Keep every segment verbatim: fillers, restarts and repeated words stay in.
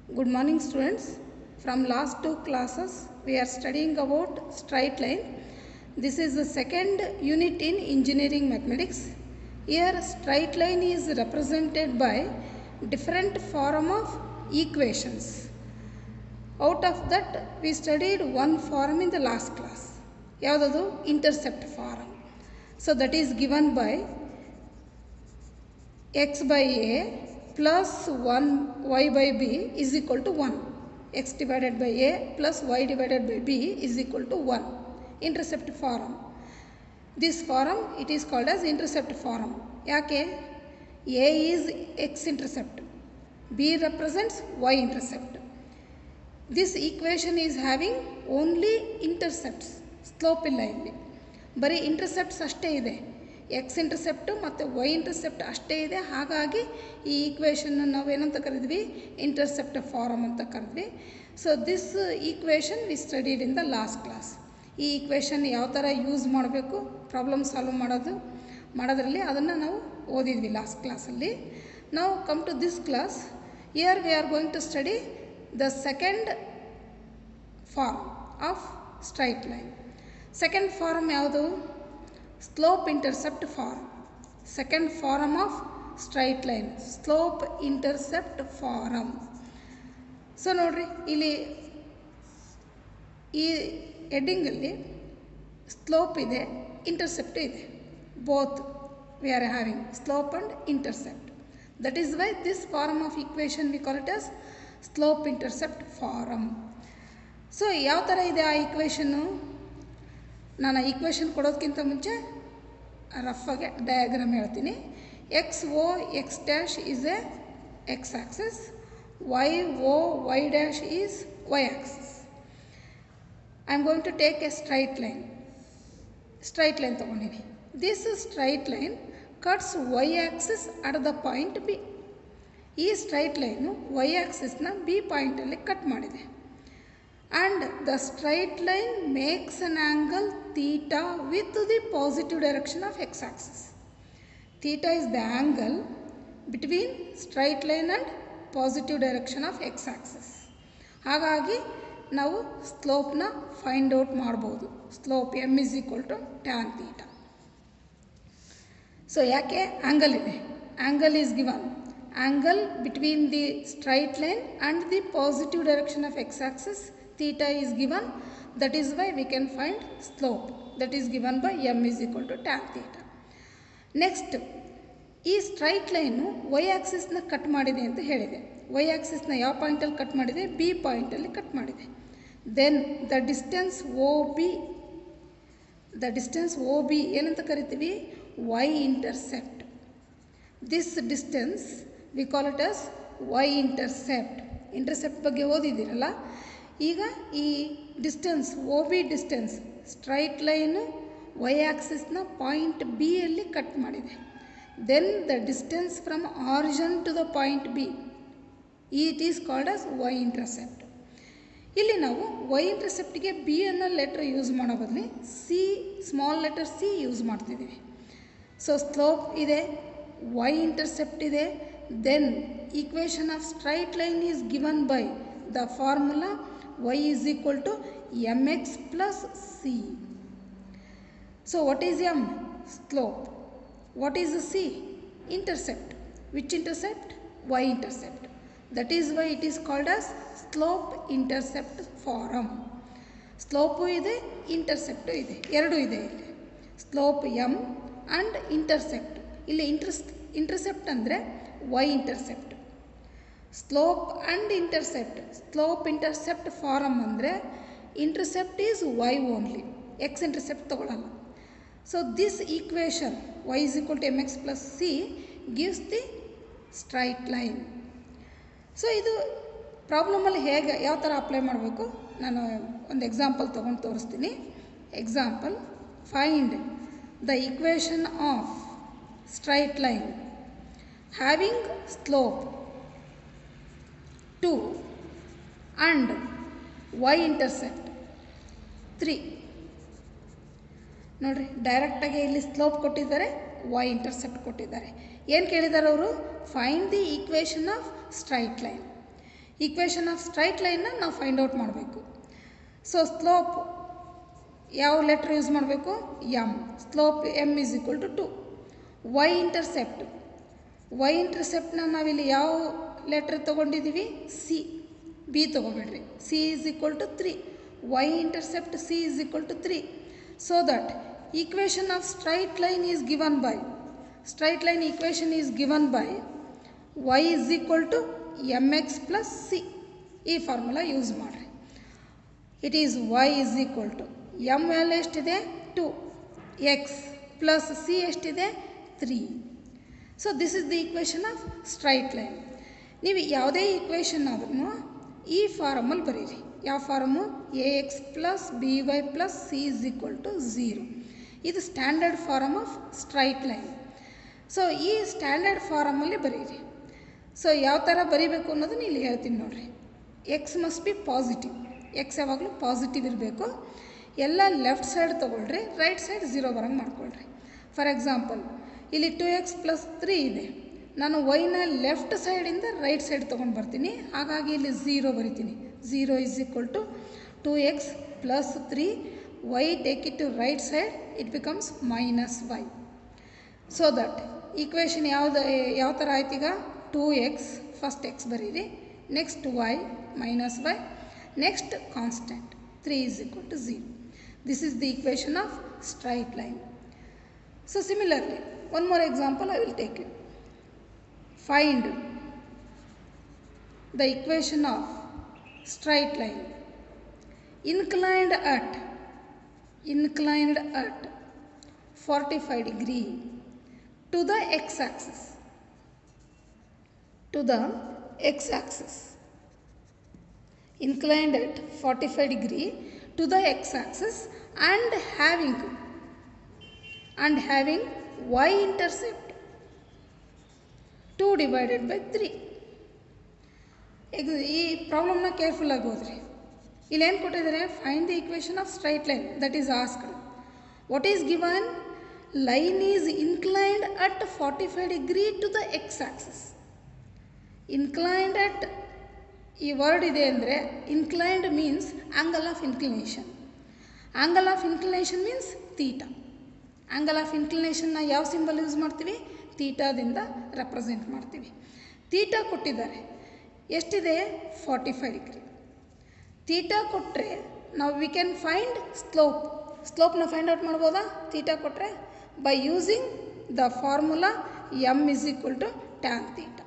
Good morning students. From last two classes we are studying about straight line. This is the second unit in engineering mathematics. Here straight line is represented by different form of equations. Out of that we studied one form in the last class. Yavadadu intercept form. So that is given by x by a plus one y by b is equal to one. X divided by a plus y divided by b is equal to one. Intercept form. This form it is called as intercept form. Yake? A is x intercept. B represents y intercept. This equation is having only intercepts. Slope illa illi. Bari intercepts ashte ide. X intercept ಮತ್ತು y intercept ಅಷ್ಟೇ ಇದೆ. ಹಾಗಾಗಿ ಈ equation ನಾವು ಏನಂತ ಕರೆದ್ವಿ, intercept form ಅಂತ ಕರೆದ್ವಿ. So this equation we studied in the last class. ಈ ಈಕ್ವೇಷನ್ ಯಾವ ಥರ ಯೂಸ್ ಮಾಡಬೇಕು, ಪ್ರಾಬ್ಲಮ್ ಸಾಲ್ವ್ ಮಾಡೋದು ಮಾಡೋದ್ರಲ್ಲಿ ಅದನ್ನು ನಾವು ಓದಿದ್ವಿ ಲಾಸ್ಟ್ ಕ್ಲಾಸಲ್ಲಿ. ನಾವು come to this class. Here we are going to study the second form of straight line. Second form ಯಾವುದು? Slope intercept form. Second form of straight line, slope intercept form. So nodri illi ee heading alli slope ide, intercept ide, both we are having slope and intercept. That is why this form of equation we call it as slope intercept form. So yav tara ide aa equation? ನಾನು equation ಕೊಡೋದಕ್ಕಿಂತ ಮುಂಚೆ ರಫಾಗೆ diagram ಹೇಳ್ತೀನಿ. X O X dash is a X axis, Y O Y dash is Y axis. I am going to take a straight line. Straight line ತೊಗೊಂಡಿನಿ. This straight line cuts Y axis at the point B. ಈ straight line Y ಆಕ್ಸಿಸ್ನ B ಪಾಯಿಂಟಲ್ಲಿ cut ಮಾಡಿದೆ. And the straight line makes an angle theta with the positive direction of x-axis. Theta is the angle between straight line and positive direction of x-axis. ಹಾಗಾಗಿ ನಾವು ಸ್ಲೋಪ್ನ find out ಮಾಡ್ಬೋದು. Slope m is equal to tan theta. So ಯಾಕೆ angle ಇದೆ? Angle is given. Angle between the straight line and the positive direction of x-axis theta is given. That is why we can find slope. That is given by m is equal to tan theta. Next, ಈ straight line Y ಆಕ್ಸಿಸ್ನ cut ಮಾಡಿದೆ ಅಂತ ಹೇಳಿದೆ. Y ಆಕ್ಸಿಸ್ನ ಯಾವ ಪಾಯಿಂಟಲ್ಲಿ cut ಮಾಡಿದೆ? B ಪಾಯಿಂಟಲ್ಲಿ ಕಟ್ ಮಾಡಿದೆ. Then the distance O B, the distance O B ಏನಂತ ಕರಿತೀವಿ? Y intercept. This distance we call it as Y intercept. Intercept ಬಗ್ಗೆ ಓದಿದ್ದೀರಲ್ಲ. ಈಗ ಈ distance O B distance straight line Y ಆಕ್ಸಿಸ್ನ ಪಾಯಿಂಟ್ ಬಿ ಯಲ್ಲಿ ಕಟ್ ಮಾಡಿದೆ. Then the distance from origin to the point B, it is called as Y intercept. ಇಲ್ಲಿ ನಾವು Y ಇಂಟರ್ಸೆಪ್ಟಿಗೆ ಬಿ ಅನ್ನೋ ಲೆಟರ್ ಯೂಸ್ ಮಾಡೋ ಬದಲು C, small letter C use ಮಾಡ್ತಿದ್ದೀವಿ. ಸೊ ಸ್ಲೋಪ್ ಇದೆ, ವೈ ಇಂಟರ್ಸೆಪ್ಟ್ ಇದೆ. Then equation of straight line is given by the formula y is equal to mx plus c. So what is m? Slope. What is c? Intercept. Which intercept? Y intercept. That is why it is called as slope intercept form. Slope ide, intercept ide, eradu ide illi. Slope m and intercept. Illi intercept andre y intercept. Slope and intercept. Slope intercept form ಅಂದರೆ intercept is Y only, X intercept ತೊಗೊಳ್ಳಲ್ಲ. So this equation Y is equal to M X plus C gives the straight line. So ಇದು ಪ್ರಾಬ್ಲಮಲ್ಲಿ ಹೇಗೆ ಯಾವ ಥರ apply ಮಾಡಬೇಕು ನಾನು ಒಂದು ಎಕ್ಸಾಂಪಲ್ ತೊಗೊಂಡು ತೋರಿಸ್ತೀನಿ. Example, find the equation of straight line having slope two and y intercept three. ನೋಡ್ರಿ, ಡೈರೆಕ್ಟಾಗಿ ಇಲ್ಲಿ ಸ್ಲೋಪ್ ಕೊಟ್ಟಿದ್ದಾರೆ, ವೈ ಇಂಟರ್ಸೆಪ್ಟ್ ಕೊಟ್ಟಿದ್ದಾರೆ. ಏನು ಕೇಳಿದ್ದಾರೆ ಅವರು? Find the equation of straight line. Equation of straight ಲೈನ್ನ ನಾವು ಫೈಂಡ್ ಔಟ್ ಮಾಡಬೇಕು. ಸೊ ಸ್ಲೋಪ್ ಯಾವ ಲೆಟ್ರ್ ಯೂಸ್ ಮಾಡಬೇಕು? M. Slope M is equal to two. Y intercept Y ಇಂಟರ್ಸೆಪ್ಟ್ನ ನಾವಿಲ್ಲಿ ಯಾವ ಲೆಟ್ರ್ ತೊಗೊಂಡಿದ್ದೀವಿ? ಸಿ. ಬಿ ತೊಗೋಬೇಡ್ರಿ. C is equal to three. Y intercept C is equal to three. So that equation of straight line is given by straight line equation is given by y is equal to mx plus c. ಈ formula use ಮಾಡಿರಿ. It is y is equal to m value ಎಷ್ಟಿದೆ? Two. X plus C ಎಷ್ಟಿದೆ? Three. So this is the equation of straight line. ನೀವು ಯಾವುದೇ equation ಆದ್ರೂ ಈ ಫಾರಮಲ್ಲಿ ಬರೀರಿ. ಯಾವ ಫಾರಮು? A X plus B Y plus C is equal to zero. ಇದು standard form of straight line. So ಈ ಸ್ಟ್ಯಾಂಡರ್ಡ್ ಫಾರಮಲ್ಲಿ ಬರೀರಿ. ಸೊ ಯಾವ ಥರ ಬರೀಬೇಕು ಅನ್ನೋದನ್ನ ಇಲ್ಲಿ ಹೇಳ್ತೀನಿ ನೋಡಿರಿ. X must be positive. X ಯಾವಾಗಲೂ ಪಾಸಿಟಿವ್ ಇರಬೇಕು. ಎಲ್ಲ ಲೆಫ್ಟ್ ಸೈಡ್ ತೊಗೊಳ್ರಿ, ರೈಟ್ ಸೈಡ್ ಝೀರೋ ಬರಂಗೆ ಮಾಡ್ಕೊಳ್ರಿ. ಫಾರ್ ಎಕ್ಸಾಂಪಲ್ ಇಲ್ಲಿ ಟು ಎಕ್ಸ್ ಪ್ಲಸ್ ತ್ರೀ ಇದೆ. ನಾನು ವೈನ ಲೆಫ್ಟ್ ಸೈಡಿಂದ ರೈಟ್ ಸೈಡ್ ತೊಗೊಂಡು ಬರ್ತೀನಿ. ಹಾಗಾಗಿ ಇಲ್ಲಿ ಝೀರೋ ಬರಿತೀನಿ. Zero is equal to two X plus three. y take it to right side, it becomes minus y. So that equation ಯಾವ್ದು ಯಾವ ಥರ ಆಯ್ತು? ಈಗ ಟು ಎಕ್ಸ್ ಫಸ್ಟ್ ಎಕ್ಸ್ ಬರೀರಿ, next y minus y, next constant three is equal to zero. This is the equation of straight line. So similarly one more example I will take you. Find the equation of straight line inclined at inclined at forty-five degree to the x-axis to the x-axis inclined at forty-five degree to the x-axis and having and having y-intercept two divided by three. ಈ ಪ್ರಾಬ್ಲಮ್ನ ಕೇರ್ಫುಲ್ಲಾಗಿ ಓದ್ರಿ. ಇಲ್ಲೇನು ಕೊಟ್ಟಿದ್ದಾರೆ? Find the equation of straight line that is asked. What is given? Line is inclined at forty five degree to the x axis. Inclined at ಈ word ಇದೆ ಅಂದರೆ inclined means angle of inclination. Angle of inclination means theta. Angle of ಇನ್ಕ್ಲಿನೇಷನ್ನ ಯಾವ symbol use ಮಾಡ್ತೀವಿ? ತೀಟಾದಿಂದ represent ಮಾಡ್ತೀವಿ. Theta ಕೊಟ್ಟಿದ್ದಾರೆ. ಎಷ್ಟಿದೆ? Forty five degree. Theta ಕೊಟ್ಟರೆ ನಾವು ವಿ ಕ್ಯಾನ್ ಫೈಂಡ್ ಸ್ಲೋಪ್. ಸ್ಲೋಪ್ನ ಫೈಂಡ್ ಔಟ್ ಮಾಡ್ಬೋದಾ? ತೀಟಾ ಕೊಟ್ಟರೆ by using the formula m is equal to tan theta.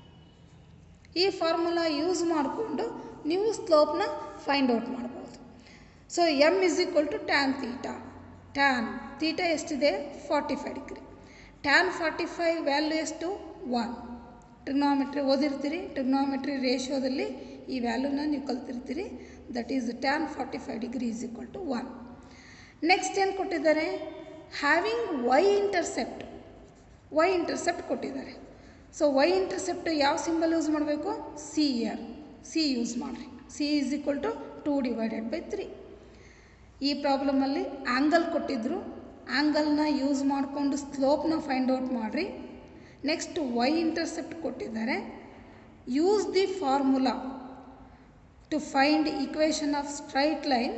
ಈ ಫಾರ್ಮುಲಾ ಯೂಸ್ ಮಾಡಿಕೊಂಡು ನೀವು ಸ್ಲೋಪ್ನ ಫೈಂಡ್ ಔಟ್ ಮಾಡ್ಬೋದು. So m is equal to tan theta. Tan theta ಎಷ್ಟಿದೆ? Forty five degree. Tan forty five value ಎಷ್ಟು? One. Trigonometry ಓದಿರ್ತೀರಿ. Trigonometry ರೇಷಿಯೋದಲ್ಲಿ ಈ ವ್ಯಾಲ್ಯೂನ ನೀವು ಕಲ್ತಿರ್ತೀರಿ. That is tan forty five degree is equal to one. Next ಏನು ಕೊಟ್ಟಿದ್ದಾರೆ? Having y intercept. Y intercept ಕೊಟ್ಟಿದ್ದಾರೆ. ಸೊ ವೈ ಇಂಟರ್ಸೆಪ್ಟ್ ಯಾವ ಸಿಂಬಲ್ ಯೂಸ್ ಮಾಡಬೇಕು? C here. ಸಿ ಯೂಸ್ ಮಾಡಿರಿ. C is equal to two divided by three. ಈ ಪ್ರಾಬ್ಲಮಲ್ಲಿ angle ಕೊಟ್ಟಿದ್ದರು. ಆ್ಯಂಗಲ್ನ ಯೂಸ್ ಮಾಡಿಕೊಂಡು ಸ್ಲೋಪ್ನ ಫೈಂಡ್ ಔಟ್ ಮಾಡಿರಿ. ನೆಕ್ಸ್ಟ್ ವೈ ಇಂಟರ್ಸೆಪ್ಟ್ ಕೊಟ್ಟಿದ್ದಾರೆ. Use the formula to find equation of straight line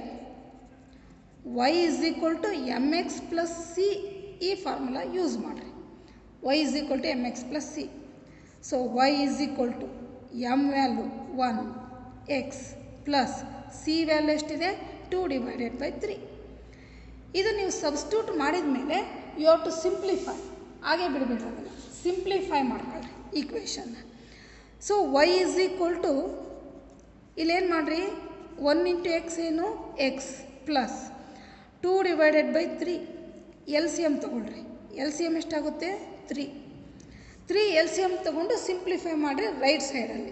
y is equal to mx plus c. ಈ formula use ಮಾಡಿರಿ. y is equal to mx plus c. ಸೊ y is equal to m value one, x plus c value ಎಷ್ಟಿದೆ? Two divided by three. ಇದು ನೀವು substitute ಮಾಡಿದ ಮೇಲೆ you have to simplify. ಹಾಗೆ ಬಿಡಬೇಡ್ರಿ, ಅದನ್ನು ಸಿಂಪ್ಲಿಫೈ ಮಾಡ್ಕೊಳ್ರಿ ಈಕ್ವೇಷನ್ನ. So y is equal to ಇಲ್ಲೇನು ಮಾಡಿರಿ? ಒನ್ ಇಂಟು ಎಕ್ಸ್ ಏನು? X plus two divided by three. L C M ತೊಗೊಳ್ರಿ. ಎಲ್ ಸಿ ಎಮ್ ಎಷ್ಟಾಗುತ್ತೆ? Three. Three L C M ತೊಗೊಂಡು ಸಿಂಪ್ಲಿಫೈ ಮಾಡಿರಿ ರೈಟ್ ಸೈಡಲ್ಲಿ.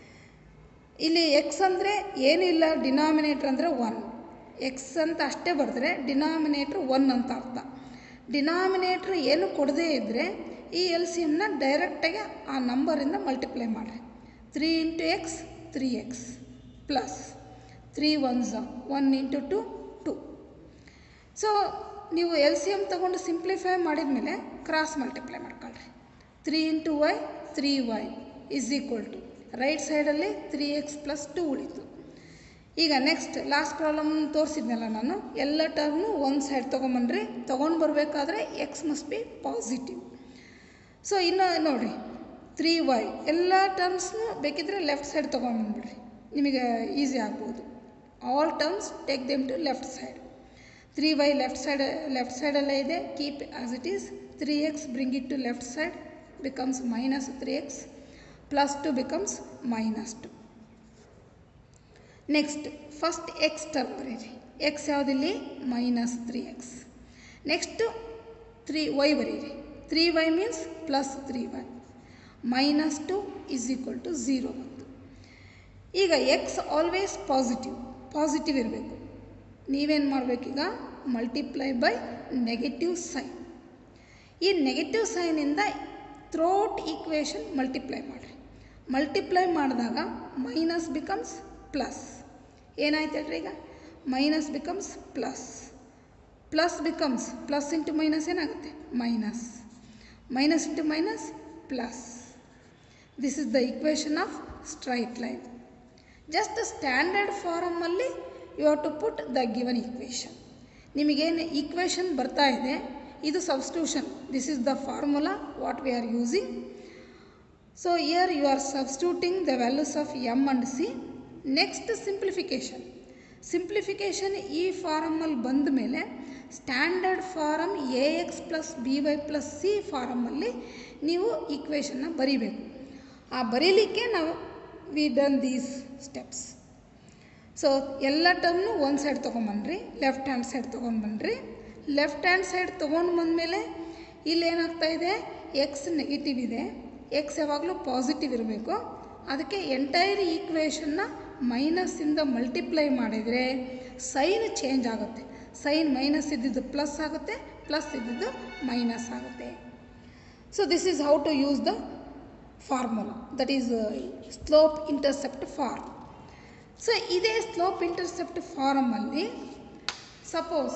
ಇಲ್ಲಿ ಎಕ್ಸ್ ಅಂದರೆ ಏನಿಲ್ಲ, ಡಿನಾಮಿನೇಟ್ರ್ ಅಂದರೆ ಒನ್. ಎಕ್ಸ್ ಅಂತ ಅಷ್ಟೇ ಬರೆದ್ರೆ ಡಿನಾಮಿನೇಟ್ರ್ ಒನ್ ಅಂತ ಅರ್ಥ. ಡಿನಾಮಿನೇಟ್ರ್ ಏನು ಕೊಡದೇ ಇದ್ದರೆ ಈ ಎಲ್ ಸಿ ಎಮ್ನ ಡೈರೆಕ್ಟಾಗಿ ಆ ನಂಬರಿಂದ ಮಲ್ಟಿಪ್ಲೈ ಮಾಡಿರಿ. Three into x three x plus three ones one into two two. So ನೀವು ಎಲ್ ಸಿ ಎಮ್ ತೊಗೊಂಡು ಸಿಂಪ್ಲಿಫೈ ಮಾಡಿದ ಮೇಲೆ ಕ್ರಾಸ್ ಮಲ್ಟಿಪ್ಲೈ ಮಾಡ್ಕೊಳ್ರಿ. Three into y three y is equal to right ಸೈಡಲ್ಲಿ ತ್ರೀ ಎಕ್ಸ್ ಪ್ಲಸ್ ಟು ಉಳಿತು. ಈಗ next last problem ತೋರಿಸಿದ್ನಲ್ಲ ನಾನು, ಎಲ್ಲ ಟರ್ಮ್ನು ಒಂದು ಸೈಡ್ ತೊಗೊಂಬನ್ರಿ. ತೊಗೊಂಡು ಬರಬೇಕಾದ್ರೆ x must be positive. So ಇನ್ನು ನೋಡಿರಿ, ತ್ರೀ ವೈ ಎಲ್ಲ ಟರ್ಮ್ಸ್ನು ಬೇಕಿದ್ರೆ ಲೆಫ್ಟ್ ಸೈಡ್ ತೊಗೊಂಬಂದ್ಬಿಡ್ರಿ, ನಿಮಗೆ ಈಸಿ ಆಗ್ಬೋದು. All terms take them to left side. Three y left side left ಸೈಡಲ್ಲೇ ಇದೆ, keep as it is. Three x bring it to left side, becomes minus three x, plus two becomes minus two. Next, first x term ಬರೀರಿ. x ಯಾವುದಿಲ್ಲಿ minus three x. Next three y ಬರೀರಿ. three y means plus three y. minus two is equal to zero ಬಂತು. ಈಗ x always positive, positive ಇರಬೇಕು. ನೀವೇನು ಮಾಡಬೇಕೀಗ, multiply by negative sign. ಈ negative ಸೈನಿಂದ ಥ್ರೋಟ್ ಈಕ್ವೇಷನ್ ಮಲ್ಟಿಪ್ಲೈ ಮಾಡಿರಿ. ಮಲ್ಟಿಪ್ಲೈ ಮಾಡಿದಾಗ ಮೈನಸ್ ಬಿಕಮ್ಸ್ ಪ್ಲಸ್. ಏನಾಯ್ತು ಹೇಳ್ರಿ, ಈಗ minus becomes plus, plus becomes plus into minus ಏನಾಗುತ್ತೆ, minus, minus into minus plus. This is the equation of straight line. Just standard ಫಾರಮಲ್ಲಿ you have to put the given equation. ನಿಮಗೇನು equation ಬರ್ತಾ ಇದೆ, ಇದು substitution. This is the formula what we are using. So here you are substituting the values of m and c. Next simplification. Simplification ಈ ಫಾರಮಲ್ಲಿ ಬಂದ ಮೇಲೆ standard form a X plus B Y plus c ಫಾರಮಲ್ಲಿ ನೀವು ಈಕ್ವೇಷನ್ನ ಬರೀಬೇಕು. ಆ ಬರೀಲಿಕ್ಕೆ ನಾವು we done these steps. So ಎಲ್ಲ ಟರ್ಮ್ನು ಒಂದು ಸೈಡ್ ತೊಗೊಂಬನ್ರಿ, ಲೆಫ್ಟ್ ಹ್ಯಾಂಡ್ ಸೈಡ್ ತೊಗೊಂಡು ಬನ್ನಿರಿ. ಲೆಫ್ಟ್ ಹ್ಯಾಂಡ್ ಸೈಡ್ ತೊಗೊಂಡು ಬಂದಮೇಲೆ ಇಲ್ಲಿ ಏನಾಗ್ತಾ ಇದೆ, ಎಕ್ಸ್ ನೆಗೆಟಿವ್ ಇದೆ, ಎಕ್ಸ್ ಯಾವಾಗಲೂ ಪಾಸಿಟಿವ್ ಇರಬೇಕು. ಅದಕ್ಕೆ ಎಂಟೈರ್ ಈಕ್ವೇಷನ್ನ ಮೈನಸ್ಸಿಂದ ಮಲ್ಟಿಪ್ಲೈ ಮಾಡಿದರೆ ಸೈನ್ ಚೇಂಜ್ ಆಗುತ್ತೆ. ಸೈನ್ ಮೈನಸ್ ಇದ್ದಿದ್ದು ಪ್ಲಸ್ ಆಗುತ್ತೆ, ಪ್ಲಸ್ ಇದ್ದಿದ್ದು ಮೈನಸ್ ಆಗುತ್ತೆ. So this is how to use the formula, that is slope intercept form. So ಇದೇ ಸ್ಲೋಪ್ ಇಂಟರ್ಸೆಪ್ಟ್ ಫಾರ್ಮಲ್ಲಿ suppose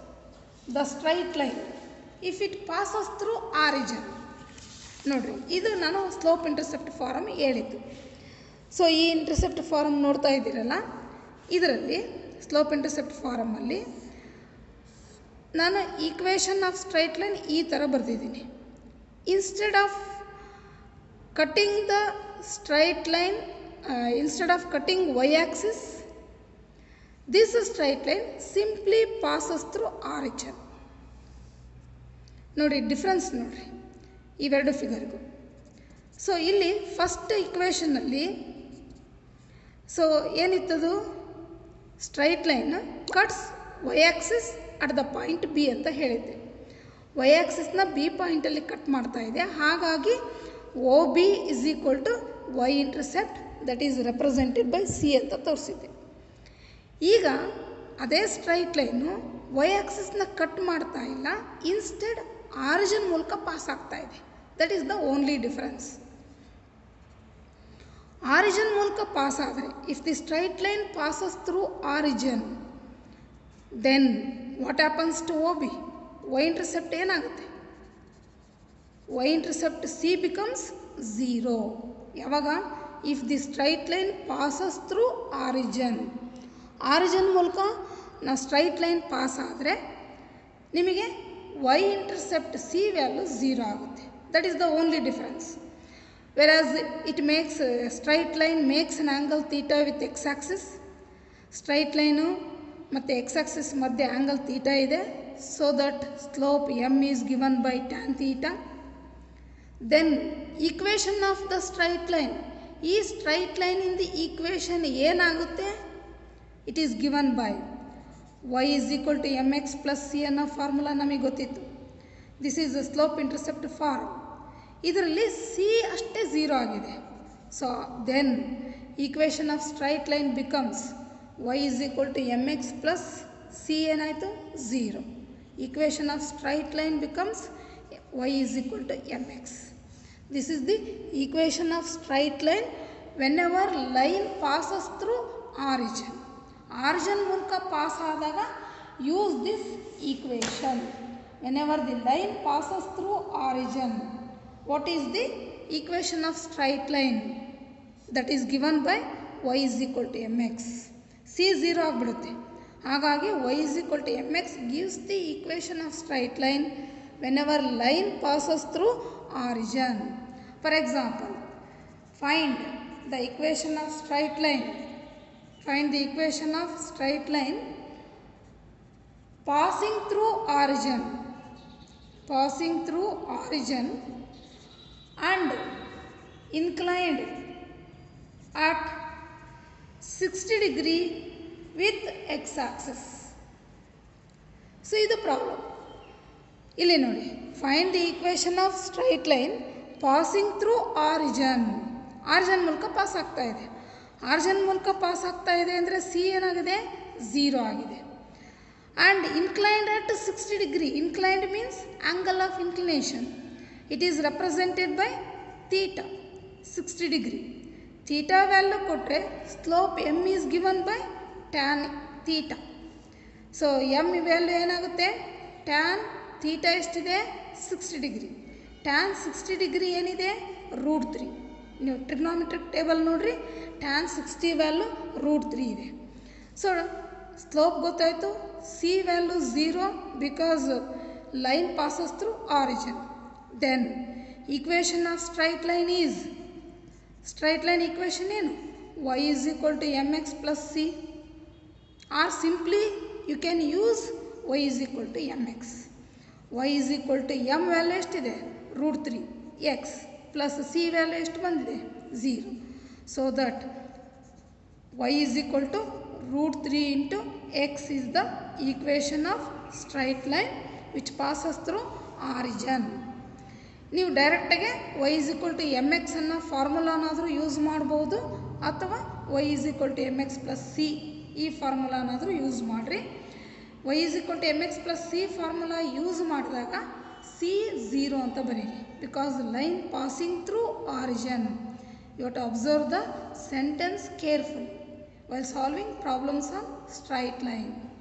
the straight line if it passes through origin. ನೋಡಿರಿ, ಇದು ನಾನು ಸ್ಲೋಪ್ ಇಂಟರ್ಸೆಪ್ಟ್ ಫಾರಮ್ ಹೇಳಿದ್ದು. So ಈ intercept form ನೋಡ್ತಾ ಇದ್ದೀರಲ್ಲ, ಇದರಲ್ಲಿ ಸ್ಲೋಪ್ ಇಂಟರ್ಸೆಪ್ಟ್ ಫಾರಮಲ್ಲಿ ನಾನು ಈಕ್ವೇಷನ್ ಆಫ್ ಸ್ಟ್ರೈಟ್ ಲೈನ್ ಈ ಥರ ಬರೆದಿದ್ದೀನಿ. Instead of cutting the straight line, instead of cutting y axis, this straight line simply passes through origin. ನೋಡಿ ಡಿಫ್ರೆನ್ಸ್ ನೋಡಿರಿ ಇವೆರಡು ಫಿಗರ್ಗೂ. ಸೊ ಇಲ್ಲಿ ಫಸ್ಟ್ ಇಕ್ವೇಷನಲ್ಲಿ ಸೊ ಏನಿತ್ತದು, straight line cuts Y axis at the point b ಅಂತ ಹೇಳಿದ್ದೆ. Y ಆಕ್ಸಿಸ್ನ ಬಿ ಪಾಯಿಂಟಲ್ಲಿ ಕಟ್ ಮಾಡ್ತಾ ಇದೆ. ಹಾಗಾಗಿ O B is equal to Y intercept, that is represented by c ಅಂತ ತೋರಿಸಿದ್ದೆ. ಈಗ ಅದೇ ಸ್ಟ್ರೈಟ್ ಲೈನು ವೈ ಆಕ್ಸಿಸ್ನ ಕಟ್ ಮಾಡ್ತಾ ಇಲ್ಲ, ಇನ್ಸ್ಟೆಡ್ ಆರಿಜಿನ್ ಮೂಲಕ ಪಾಸ್ ಆಗ್ತಾ ಇದೆ. That is the only difference. Origin ಮೂಲಕ ಪಾಸ್ ಆದರೆ, if the straight line passes through origin, then what happens to O B, y intercept ಏನಾಗುತ್ತೆ, y intercept c becomes zero. ಯಾವಾಗ, if the straight line passes through origin, origin ಮೂಲಕ ನಾವು straight line pass ಆದರೆ ನಿಮಗೆ y intercept c value zero ಆಗುತ್ತೆ. That is the only difference. Whereas it makes straight line makes an angle theta with x axis. Straight line ಮತ್ತು x axis ಮಧ್ಯೆ angle theta ಇದೆ. So that slope M is given by tan theta. Then equation of the straight line, ಈ straight ಲೈನಿಂದ equation ಏನಾಗುತ್ತೆ, it is given by y is equal to M X plus c ಅನ್ನೋ formula ನಮಗೆ ಗೊತ್ತಿತ್ತು. This is the slope intercept form. ಇದರಲ್ಲಿ c ಅಷ್ಟೇ zero ಆಗಿದೆ. So then equation of straight line becomes y is equal to M X plus c ಏನಾಯಿತು, zero. Equation of straight line becomes y is equal to M x. This is the equation of straight line whenever line passes through origin. Origin ಮೂಲಕ pass ಆದಾಗ use this equation. Whenever the line passes through origin, what is the equation of straight line, that is given by y is equal to M x. C zero ಆಗಿಬಿಡುತ್ತೆ. ಹಾಗಾಗಿ y is equal to M x gives the equation of straight line whenever line passes through origin. For example, find the equation of straight line find the equation of straight line passing through origin passing through origin and inclined at sixty degree with x axis. So ಇದು problem. ಇಲ್ಲಿ ನೋಡಿ, find the equation of straight line passing through origin. Origin ಮೂಲಕ pass ಆಗ್ತಾ ಇದೆ. ಆರ್ಜಿನ್ ಮೂಲಕ pass ಆಗ್ತಾ ಇದೆ ಅಂದರೆ ಸಿ ಏನಾಗಿದೆ, ಝೀರೋ ಆಗಿದೆ. And inclined at sixty degree. Inclined means angle of inclination. It is represented by theta, sixty degree. Theta value ಕೊಟ್ಟರೆ slope M is given by tan theta. So m value ಏನಾಗುತ್ತೆ, tan theta ಎಷ್ಟಿದೆ, sixty degree. Tan sixty degree ಏನಿದೆ, root three. ನೀವು trigonometric table ನೋಡಿರಿ, tan sixty value root three ಇದೆ. So slope ಗೊತ್ತಾಯಿತು. C value zero because line passes through origin. Then equation of straight line is, straight line equation ಏನು, y is equal to M X plus c. Or simply you can use y is equal to M x. Y is equal to m value ಎಷ್ಟಿದೆ, root three, x plus c value ಎಷ್ಟು ಬಂದಿದೆ, zero. So that y is equal to root three into x is the equation of straight line which passes through origin. ನೀವು ಡೈರೆಕ್ಟಾಗೆ y is equal to M X ಅನ್ನೋ ಫಾರ್ಮುಲಾನಾದರೂ use ಮಾಡ್ಬೋದು, ಅಥವಾ y is equal to M X plus c ಈ ಫಾರ್ಮುಲಾನಾದರೂ use ಮಾಡಿರಿ. Y is equal to M X plus c formula use ಮಾಡಿದಾಗ ಸಿ ಝೀರೋ ಅಂತ ಬರೀರಿ, because line passing through origin. You have to observe the sentence carefully while solving problems on straight line.